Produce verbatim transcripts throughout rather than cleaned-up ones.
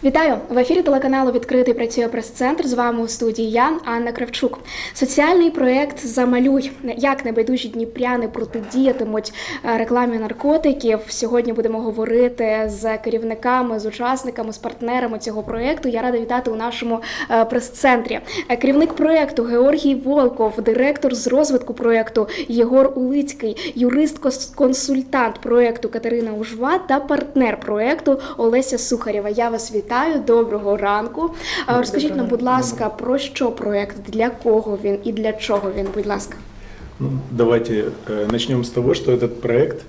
Вітаю! В ефірі телеканалу «Відкритий» працює прес-центр. З вами у студії я, Анна Кравчук. Соціальний проєкт «Замалюй». Як небайдужі дніпряни протидіятимуть рекламі наркотиків. Сьогодні будемо говорити з керівниками, з учасниками, з партнерами цього проєкту. Я рада вітати у нашому прес-центрі. Керівник проєкту Георгій Волков, директор з розвитку проєкту Єгор Улицький, юрист-консультант проєкту Катерина Ужва та партнер проєкту Олеся Сухарєва. Я вас вітаю. Доброго ранку. Розкажіть нам, будь ласка, про що проєкт, для кого він і для чого він, будь ласка. Ну, давайте э, начнем с того, что этот проект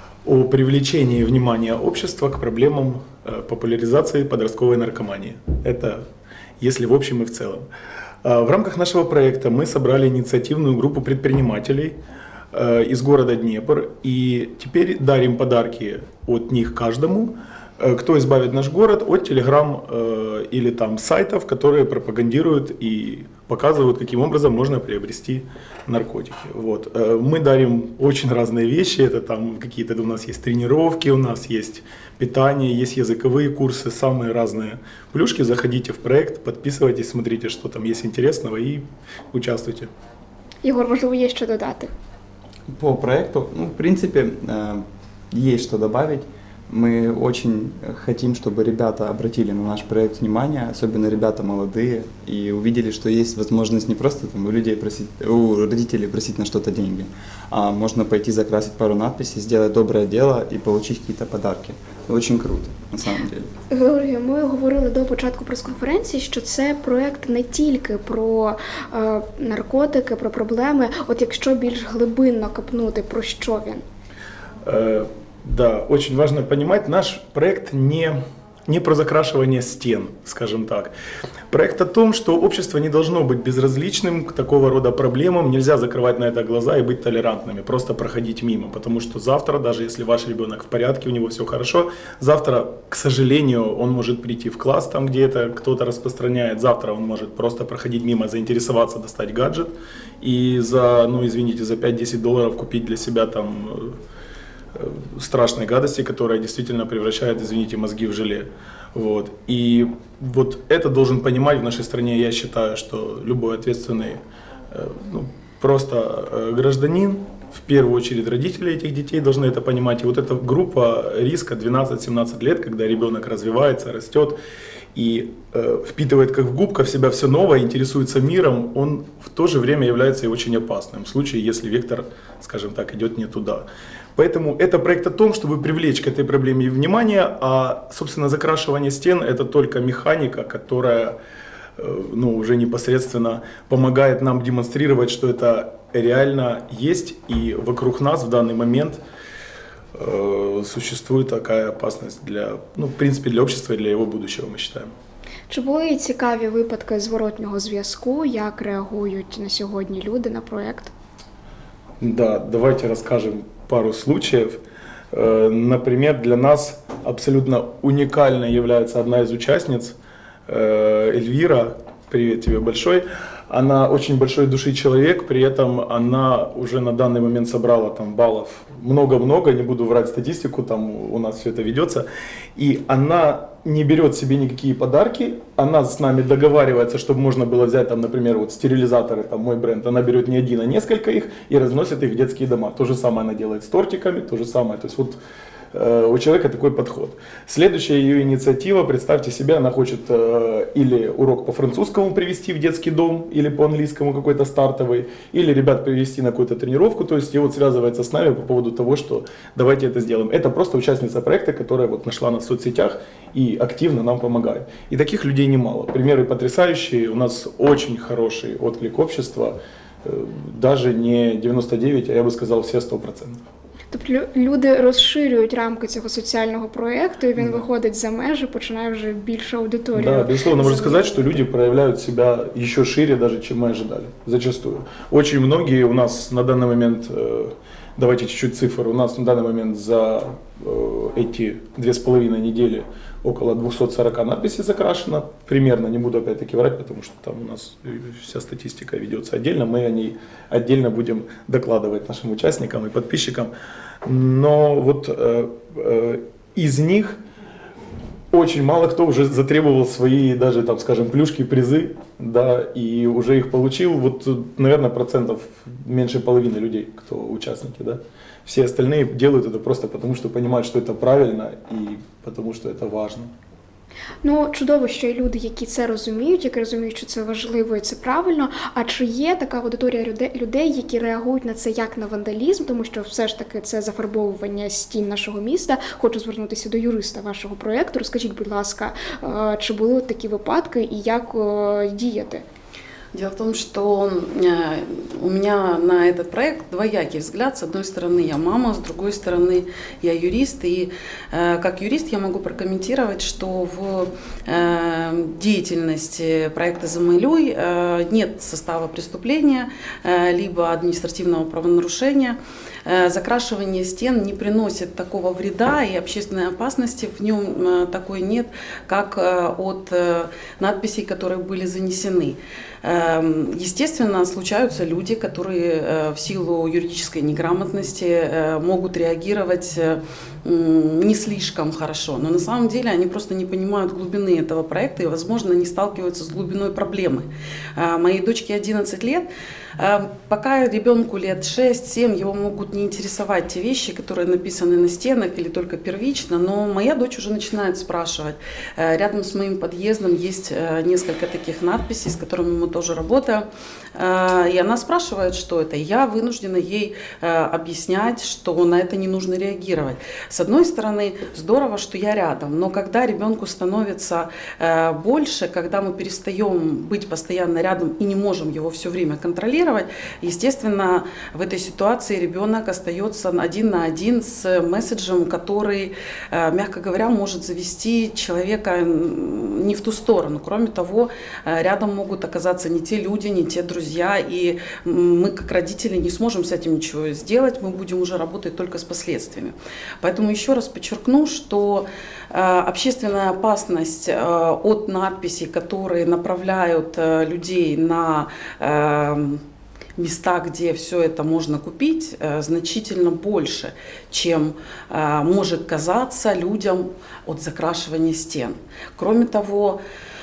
о привлечении внимания общества к проблемам э, популяризации подростковой наркомании. Это если в общем и в целом. Э, в рамках нашего проекта мы собрали инициативную группу предпринимателей э, из города Днепр и теперь дарим подарки от них каждому, кто избавит наш город от телеграм э, или там сайтов, которые пропагандируют и показывают, каким образом можно приобрести наркотики. Вот. Э, мы дарим очень разные вещи, это там какие-то у нас есть тренировки, у нас есть питание, есть языковые курсы, самые разные плюшки. Заходите в проект, подписывайтесь, смотрите, что там есть интересного и участвуйте. Егор, можливо, є що додати? По проекту, ну, в принципе, э, есть что добавить. Мы очень хотим, чтобы ребята обратили на наш проект внимание, особенно ребята молодые, и увидели, что есть возможность не просто там, у людей просить, у родителей просить на что-то деньги, а можно пойти закрасить пару надписей, сделать доброе дело и получить какие-то подарки. Очень круто, на самом деле. Георгію, ми говорили до початку прес-конференції, що це проєкт не тільки про е, наркотики, про проблеми. От якщо більш глибинно копнути, про що він? Е... Да, очень важно понимать, наш проект не, не про закрашивание стен, скажем так. Проект о том, что общество не должно быть безразличным к такого рода проблемам, нельзя закрывать на это глаза и быть толерантными, просто проходить мимо, потому что завтра, даже если ваш ребенок в порядке, у него все хорошо, завтра, к сожалению, он может прийти в класс, там где это кто-то распространяет, завтра он может просто проходить мимо, заинтересоваться, достать гаджет и за, ну извините, за пять-десять долларов купить для себя там страшной гадости, которая действительно превращает, извините, мозги в желе. Вот. И вот это должен понимать в нашей стране, я считаю, что любой ответственный, ну, просто гражданин, в первую очередь родители этих детей должны это понимать. И вот эта группа риска двенадцать-семнадцать лет, когда ребенок развивается, растет и э, впитывает как в губка в себя все новое, интересуется миром, он в то же время является и очень опасным в случае, если вектор, скажем так, идет не туда. Поэтому это проект о том, чтобы привлечь к этой проблеме внимание, а, собственно, закрашивание стен – это только механика, которая э, ну, уже непосредственно помогает нам демонстрировать, что это реально есть, и вокруг нас в данный момент э, существует такая опасность для, ну, в принципе, для общества и для его будущего, мы считаем. Чи були цікаві випадки зворотнього зв'язку, як реагують на сьогодні люди на проєкт? Да, давайте расскажем пару случаев. Например, для нас абсолютно уникальной является одна из участниц, Эльвира, привет тебе большой. Она очень большой души человек, при этом она уже на данный момент собрала там баллов много-много, не буду врать статистику, там у нас все это ведется. И она не берет себе никакие подарки, она с нами договаривается, чтобы можно было взять, там, например, вот стерилизаторы, там мой бренд, она берет не один, а несколько их и разносит их в детские дома. То же самое она делает с тортиками, то же самое, то есть вот у человека такой подход. Следующая ее инициатива, представьте себе, она хочет э, или урок по французскому привести в детский дом, или по английскому какой-то стартовый, или ребят привести на какую-то тренировку, то есть и вот связывается с нами по поводу того, что давайте это сделаем. Это просто участница проекта, которая вот нашла нас в соцсетях и активно нам помогает. И таких людей немало. Примеры потрясающие, у нас очень хороший отклик общества, э, даже не девяносто девять, а я бы сказал все сто процентов. Тобто люди розширюють рамки цього соціального проєкту, і він виходить за межі, починає вже більшу аудиторію. Да, безусловно, можно сказать, что люди проявляют себя еще шире, даже чем мы ожидали, зачастую. Очень многие у нас на данный момент, давайте чуть-чуть цифр, у нас на данный момент за эти две с половиной недели около двухсот сорока надписей закрашено, примерно, не буду опять-таки врать, потому что там у нас вся статистика ведется отдельно, мы о ней отдельно будем докладывать нашим участникам и подписчикам, но вот э, э, из них очень мало кто уже затребовал свои даже, там, скажем, плюшки, призы, да, и уже их получил. Вот, наверное, процентов меньше половины людей, кто участники, да. Все остальные делают это просто потому, что понимают, что это правильно и потому, что это важно. Ну, чудово, що є люди, які це розуміють, які розуміють, що це важливо і це правильно. А чи є така аудиторія людей, які реагують на це як на вандалізм, тому що все ж таки це зафарбовування стін нашого міста? Хочу звернутися до юриста вашого проєкту. Розкажіть, будь ласка, чи були такі випадки і як діяти? Дело в том, что у меня на этот проект двоякий взгляд. С одной стороны, я мама, с другой стороны, я юрист. И как юрист я могу прокомментировать, что в деятельности проекта «Замалюй» нет состава преступления, либо административного правонарушения. Закрашивание стен не приносит такого вреда и общественной опасности в нем такой нет, как от надписей, которые были занесены. Естественно, случаются люди, которые в силу юридической неграмотности могут реагировать не слишком хорошо, но на самом деле они просто не понимают глубины этого проекта и, возможно, не сталкиваются с глубиной проблемы. Моей дочке одиннадцать лет, пока ребенку лет шесть-семь, его могут не интересовать те вещи, которые написаны на стенах или только первично, но моя дочь уже начинает спрашивать. Рядом с моим подъездом есть несколько таких надписей, с которыми мы тоже работаем, и она спрашивает, что это. Я вынуждена ей объяснять, что на это не нужно реагировать. С одной стороны, здорово, что я рядом, но когда ребенку становится больше, когда мы перестаем быть постоянно рядом и не можем его все время контролировать, естественно, в этой ситуации ребенок остается один на один с месседжем, который, мягко говоря, может завести человека не в ту сторону. Кроме того, рядом могут оказаться не те люди, не те друзья, и мы, как родители, не сможем с этим ничего сделать, мы будем уже работать только с последствиями. Поэтому еще раз подчеркну, что общественная опасность от надписей, которые направляют людей на места, где все это можно купить, значительно больше, чем может казаться людям от закрашивания стен. Кроме того,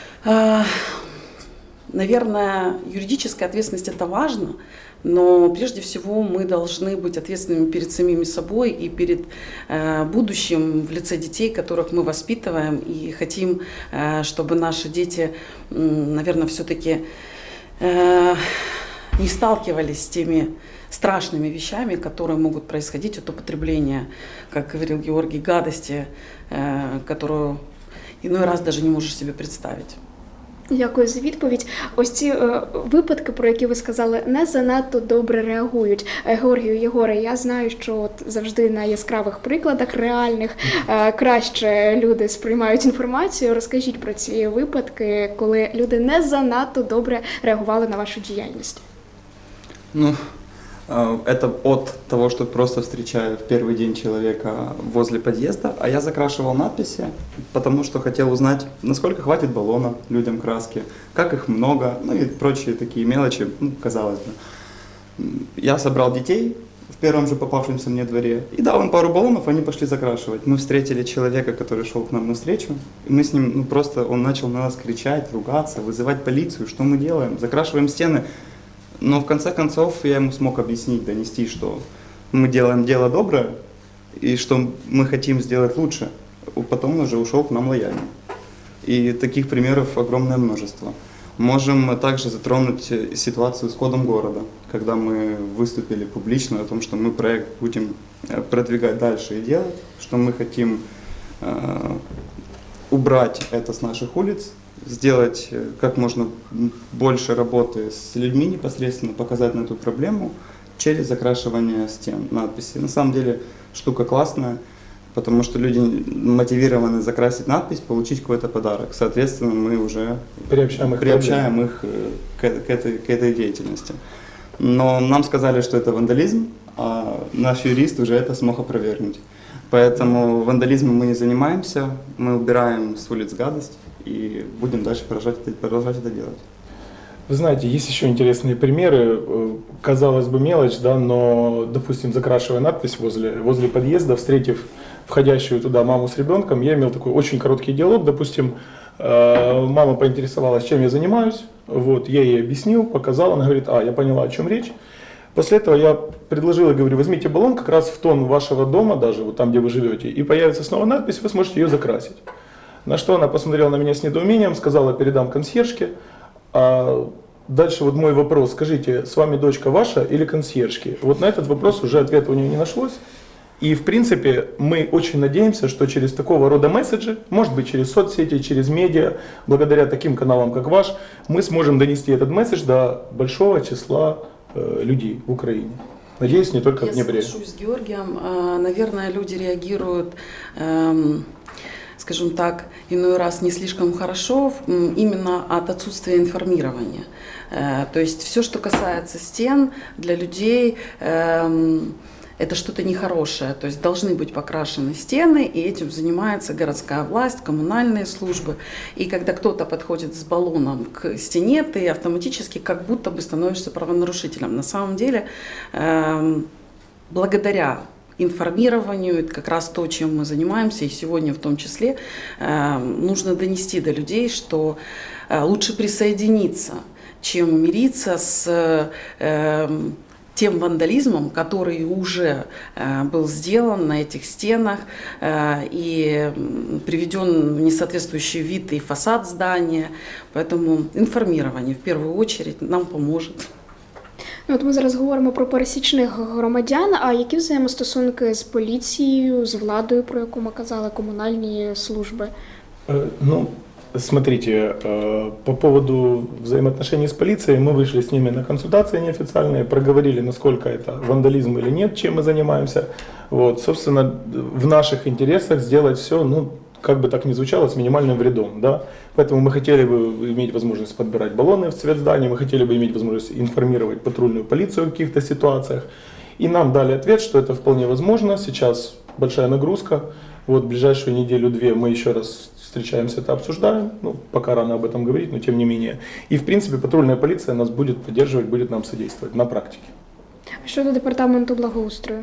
наверное, юридическая ответственность – это важно, но прежде всего мы должны быть ответственными перед самими собой и перед э, будущим в лице детей, которых мы воспитываем, и хотим, э, чтобы наши дети, э, наверное, все-таки э, не сталкивались с теми страшными вещами, которые могут происходить от употребления, как говорил Георгий, гадости, э, которую иной раз даже не можешь себе представить. Дякую за відповідь. Ось ці е, випадки, про які ви сказали, не занадто добре реагують. Е, Георгію, Єгоре, я знаю, що от завжди на яскравих прикладах реальних е, краще люди сприймають інформацію. Розкажіть про ці випадки, коли люди не занадто добре реагували на вашу діяльність. Ну, это от того, что просто встречаю в первый день человека возле подъезда, а я закрашивал надписи, потому что хотел узнать, насколько хватит баллона людям краски, как их много, ну и прочие такие мелочи, ну, казалось бы. Я собрал детей в первом же попавшемся мне дворе и дал им пару баллонов, они пошли закрашивать. Мы встретили человека, который шел к нам навстречу, и мы с ним, ну просто он начал на нас кричать, ругаться, вызывать полицию, что мы делаем, закрашиваем стены. Но в конце концов я ему смог объяснить, донести, что мы делаем дело доброе и что мы хотим сделать лучше. Потом он уже ушел к нам лояльно. И таких примеров огромное множество. Можем также затронуть ситуацию с кодом города, когда мы выступили публично о том, что мы проект будем продвигать дальше и делать, что мы хотим э, убрать это с наших улиц, сделать как можно больше работы с людьми непосредственно, показать на эту проблему через закрашивание стен, надписи. На самом деле штука классная, потому что люди мотивированы закрасить надпись, получить какой-то подарок. Соответственно, мы уже приобщаем их, приобщаем их к, к, этой, к этой деятельности. Но нам сказали, что это вандализм, а наш юрист уже это смог опровергнуть. Поэтому вандализмом мы не занимаемся, мы убираем с улиц гадость и будем дальше продолжать это, продолжать это делать. Вы знаете, есть еще интересные примеры. Казалось бы, мелочь, да, но, допустим, закрашивая надпись возле, возле подъезда, встретив входящую туда маму с ребенком, я имел такой очень короткий диалог. Допустим, мама поинтересовалась, чем я занимаюсь. Вот, я ей объяснил, показал, она говорит: а, я поняла, о чем речь. После этого я предложил и говорю: возьмите баллон как раз в тон вашего дома, даже вот там, где вы живете, и появится снова надпись, вы сможете ее закрасить. На что она посмотрела на меня с недоумением, сказала: передам консьержке. А дальше вот мой вопрос: скажите, с вами дочка ваша или консьержки? Вот на этот вопрос уже ответа у нее не нашлось. И в принципе мы очень надеемся, что через такого рода месседжи, может быть через соцсети, через медиа, благодаря таким каналам как ваш, мы сможем донести этот месседж до большого числа э, людей в Украине. Надеюсь, не только Я в Днепре. Я соглашусь с Георгием. Наверное, люди реагируют, эм, скажем так, иной раз не слишком хорошо именно от отсутствия информирования. То есть все, что касается стен, для людей это что-то нехорошее. То есть должны быть покрашены стены, и этим занимается городская власть, коммунальные службы. И когда кто-то подходит с баллоном к стене, ты автоматически как будто бы становишься правонарушителем. На самом деле, благодаря информированию, это как раз то, чем мы занимаемся, и сегодня в том числе, нужно донести до людей, что лучше присоединиться, чем мириться с тем вандализмом, который уже был сделан на этих стенах и приведен в несоответствующий вид и фасад здания. Поэтому информирование в первую очередь нам поможет. Ну, от ми зараз говоримо про пересічних громадян, а які взаємостосунки з поліцією, з владою, про яку ми казали, комунальні служби? Ну, смотрите, по поводу взаимоотношений с полицией, мы вышли с ними на консультации неофициальные, проговорили, насколько это вандализм или нет, чем мы занимаемся. Вот, собственно, в наших интересах сделать все, ну, как бы так ни звучало, с минимальным вредом, да. Поэтому мы хотели бы иметь возможность подбирать баллоны в цвет здания, мы хотели бы иметь возможность информировать патрульную полицию в каких-то ситуациях. И нам дали ответ, что это вполне возможно. Сейчас большая нагрузка. Вот в ближайшую неделю-две мы еще раз встречаемся, это обсуждаем. Ну, пока рано об этом говорить, но тем не менее. И в принципе патрульная полиция нас будет поддерживать, будет нам содействовать на практике. Щодо департаменту благоустрою?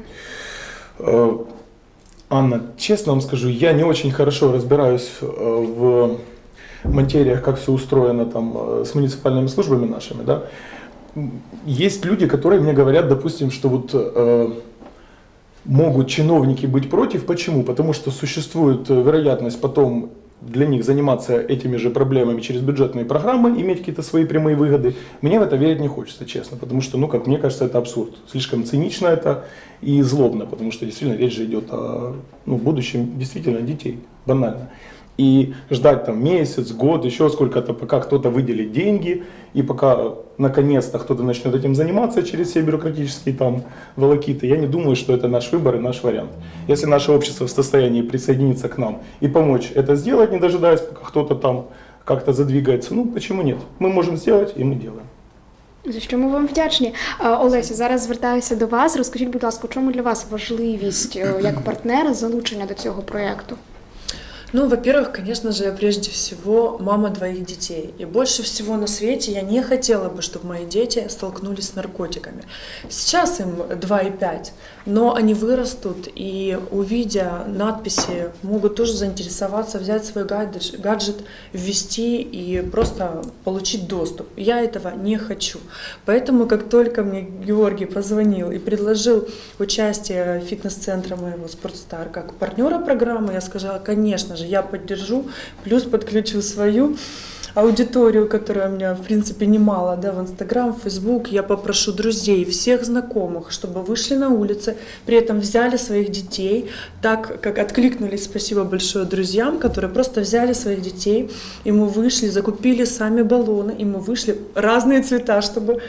Анна, честно вам скажу, я не очень хорошо разбираюсь в материях, как все устроено там с муниципальными службами нашими, да. Есть люди, которые мне говорят, допустим, что вот э, могут чиновники быть против. Почему? Потому что существует вероятность потом для них заниматься этими же проблемами через бюджетные программы, иметь какие-то свои прямые выгоды. Мне в это верить не хочется, честно, потому что, ну, как мне кажется, это абсурд. Слишком цинично это и злобно, потому что действительно речь же идет о, ну, будущем действительно детей, банально. И ждать там месяц, год, еще сколько-то, пока кто-то выделит деньги, и пока наконец-то кто-то начнет этим заниматься через все бюрократические там волокиты, я не думаю, что это наш выбор и наш вариант. Если наше общество в состоянии присоединиться к нам и помочь это сделать, не дожидаясь, пока кто-то там как-то задвигается, ну почему нет? Мы можем сделать, и мы делаем. За що ми вам вдячні. Олеся, зараз звертаюся до вас. Розкажіть, будь ласка, у чому для вас важливість як партнера залучення до цього проєкту? Ну, во-первых, конечно же, я прежде всего мама двоих детей. И больше всего на свете я не хотела бы, чтобы мои дети столкнулись с наркотиками. Сейчас им два и пять, но они вырастут и, увидя надписи, могут тоже заинтересоваться, взять свой гаджет, гаджет, ввести и просто получить доступ. Я этого не хочу. Поэтому, как только мне Георгий позвонил и предложил участие фитнес-центра моего «Спортстар» как партнера программы, я сказала, конечно же, я поддержу, плюс подключу свою аудиторию, которая у меня, в принципе, немало, да, в Инстаграм, в Фейсбук. Я попрошу друзей, всех знакомых, чтобы вышли на улицы, при этом взяли своих детей, так как откликнулись, спасибо большое друзьям, которые просто взяли своих детей, и мы вышли, закупили сами баллоны, и мы вышли, разные цвета, чтобы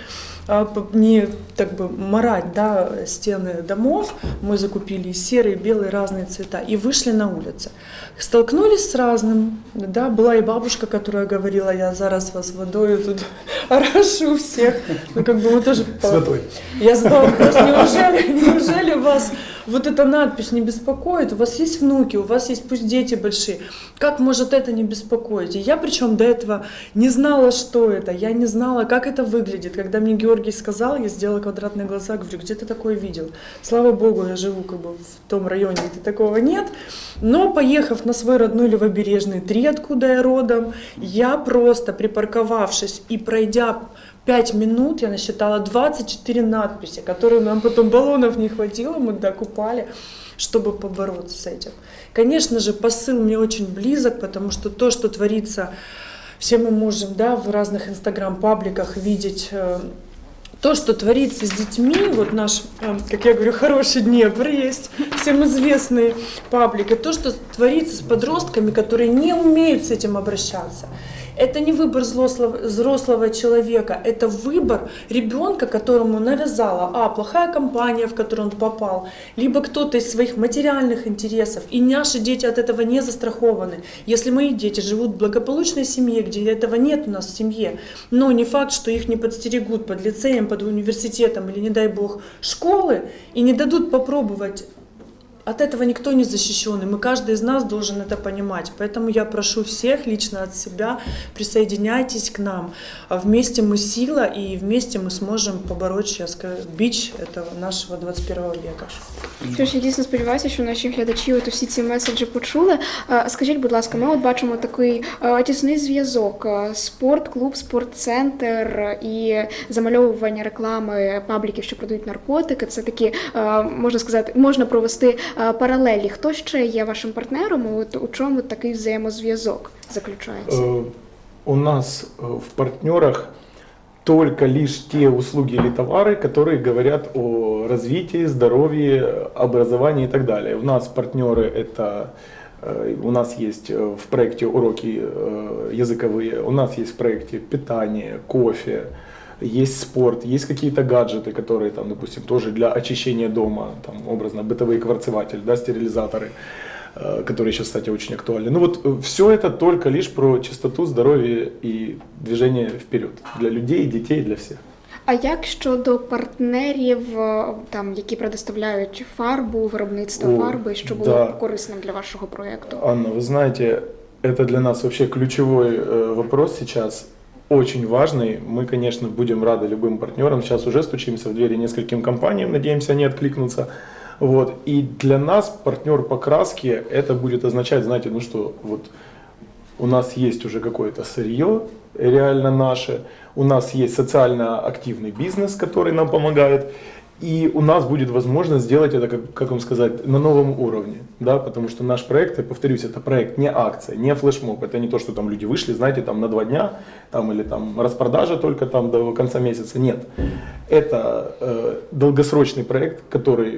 а, не так бы марать, да, стены домов, мы закупили серые, белые, разные цвета и вышли на улицу. Столкнулись с разным, да, была и бабушка, которая говорила, я зараз вас водой тут орошу всех, ну как бы мы тоже... Святой. Я задала вопрос, неужели, неужели вас вот эта надпись не беспокоит? У вас есть внуки, у вас есть пусть дети большие, как может это не беспокоить? И я причем до этого не знала, что это, я не знала, как это выглядит. Когда мне Георгий сказал, я сделала квадратные глаза, говорю, где ты такое видел? Слава Богу, я живу как бы в том районе, где такого нет. Но поехав на свой родной Левобережный три, откуда я родом, я просто припарковавшись и пройдя пять минут, я насчитала двадцать четыре надписи, которые нам потом баллонов не хватило, мы докупали, чтобы побороться с этим. Конечно же, посыл мне очень близок, потому что то, что творится, все мы можем, да, в разных инстаграм-пабликах видеть э, то, что творится с детьми. Вот наш, э, как я говорю, хороший Днепр есть, всем известный паблик, и то, что творится с подростками, которые не умеют с этим обращаться. Это не выбор взрослого, взрослого человека, это выбор ребенка, которому навязала а, плохая компания, в которую он попал, либо кто-то из своих материальных интересов. И наши дети от этого не застрахованы. Если мои дети живут в благополучной семье, где этого нет у нас в семье, но не факт, что их не подстерегут под лицеем, под университетом или, не дай бог, школы, и не дадут попробовать. От этого никто не защищен, и мы, каждый из нас должен это понимать. Поэтому я прошу всех лично от себя, присоединяйтесь к нам. Вместе мы сила, и вместе ми зможемо побороть сейчас біч этого нашого двадцять першого века. Тож, я дійсно сподіваюся, що наші глядачі от усі ці меседжі почули. Скажіть, будь ласка, ми от бачимо такий тісний зв'язок: спортклуб, спортцентр і замальовування реклами пабліків, що продають наркотики. Це такі, можна сказати, можна провести паралелі. Хто ще є вашим партнером? От у чому такий взаємозв'язок заключається? У нас в партнерах только лишь те услуги или товары, которые говорят о развитии, здоровье, образовании и так далее. У нас партнеры это, у нас есть в проекте уроки языковые, у нас есть в проекте питание, кофе, есть спорт, есть какие-то гаджеты, которые там, допустим, тоже для очищения дома, там, образно, бытовые кварцеватели, да, стерилизаторы, которые сейчас, кстати, очень актуальны. Ну вот все это только лишь про чистоту, здоровье и движение вперед для людей, детей, для всех. А як щодо партнерів, там, які предоставляють фарбу, виробництво О, фарби, що було да. корисним для вашого проєкту? Анна, вы знаете, это для нас вообще ключевой э, вопрос сейчас, очень важный. Мы, конечно, будем рады любым партнерам. Сейчас уже стучимся в двери нескольким компаниям, надеемся, они откликнутся. Вот. И для нас партнер по краске, это будет означать, знаете, ну что, вот у нас есть уже какое-то сырье, реально наше, у нас есть социально активный бизнес, который нам помогает, и у нас будет возможность сделать это, как, как вам сказать, на новом уровне, да, потому что наш проект, я повторюсь, это проект не акция, не флешмоб, это не то, что там люди вышли, знаете, там на два дня, там или там распродажа только там до конца месяца, нет, это э, долгосрочный проект, который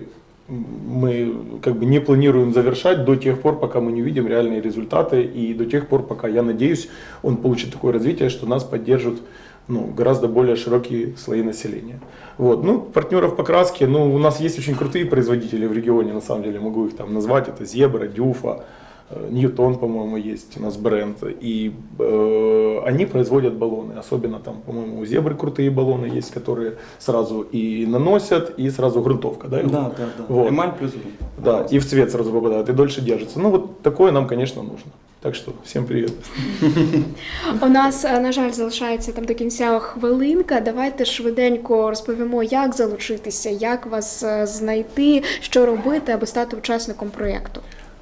мы как бы не планируем завершать до тех пор, пока мы не увидим реальные результаты, и до тех пор, пока, я надеюсь, он получит такое развитие, что нас поддержат, ну, гораздо более широкие слои населения. Вот. Ну, партнеров по краске, ну, у нас есть очень крутые производители в регионе, на самом деле, могу их там назвать, это Зебра, Дюфа, Ньютон, по-моему, есть у нас бренд, и э, они производят баллоны, особенно там, по-моему, у Зебры крутые баллоны есть, которые сразу и наносят, и сразу грунтовка, да? Да, да, да, вот. Эмаль плюс грунт. Да, и в цвет сразу попадает, и дольше держится. Ну, вот такое нам, конечно, нужно. Так що, всім привіт. У нас, на жаль, залишається там до кінця хвилинка. Давайте швиденько розповімо, як залучитися, як вас знайти, що робити, аби стати учасником проєкту.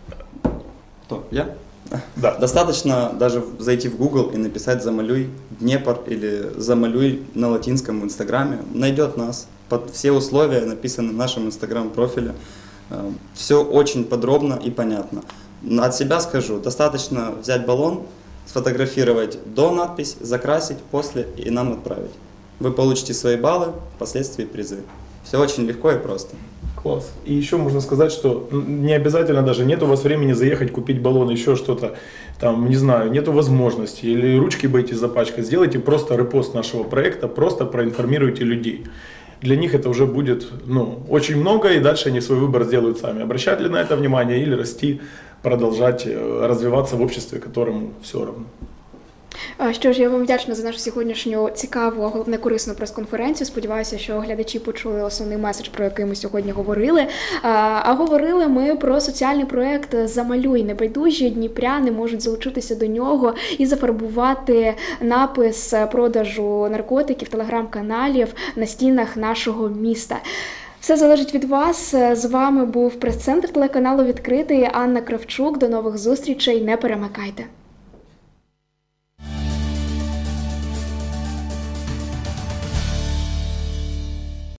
Кто? Я? Да. Достаточно даже зайти в Google и написать «Замалюй Днепр» или «Замалюй» на латинском в Инстаграме. Найдет нас. Под все условия написаны в нашем Инстаграм-профиле. Все очень подробно и понятно. От себя скажу, достаточно взять баллон, сфотографировать до надпись, закрасить, после и нам отправить. Вы получите свои баллы, впоследствии призы. Все очень легко и просто. Класс. И еще можно сказать, что не обязательно даже, нет у вас времени заехать, купить баллон, еще что-то, там, не знаю, нету возможности, или ручки будете запачкать, сделайте просто репост нашего проекта, просто проинформируйте людей. Для них это уже будет, ну, очень много, и дальше они свой выбор сделают сами. Обращать ли на это внимание или расти, продолжать развиваться в обществе, которому все равно. Що ж, я вам вдячна за нашу сьогоднішню цікаву, а головне корисну прес-конференцію. Сподіваюся, що глядачі почули основний меседж, про який ми сьогодні говорили. А говорили ми про соціальний проєкт «Замалюй». Небайдужі дніпряни можуть залучитися до нього і зафарбувати напис продажу наркотиків, телеграм-каналів на стінах нашого міста. Все залежить від вас. З вами був прес-центр телеканалу «Відкритий», Анна Кравчук. До нових зустрічей. Не перемикайте.